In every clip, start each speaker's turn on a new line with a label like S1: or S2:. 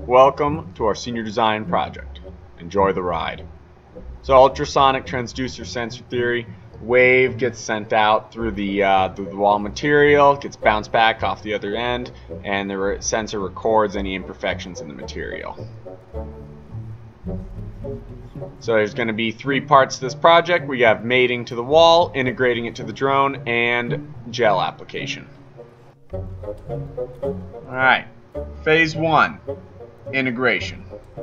S1: Welcome to our senior design project. Enjoy the ride. So ultrasonic transducer sensor theory, wave gets sent out through the wall material, gets bounced back off the other end, and the sensor records any imperfections in the material. So there's going to be three parts to this project. We have mating to the wall, integrating it to the drone, and gel application. Alright, phase 1. Integration.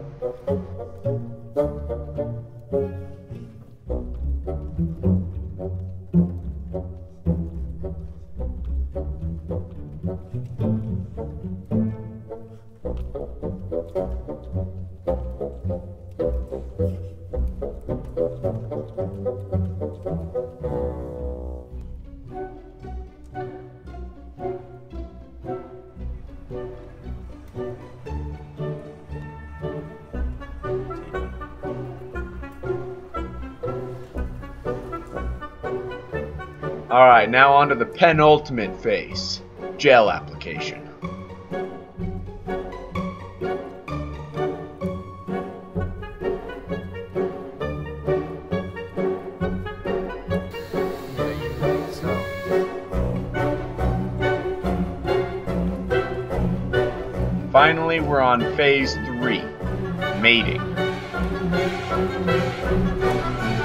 S1: Alright, now on to the penultimate phase, gel application. Finally, we're on phase 3, mating.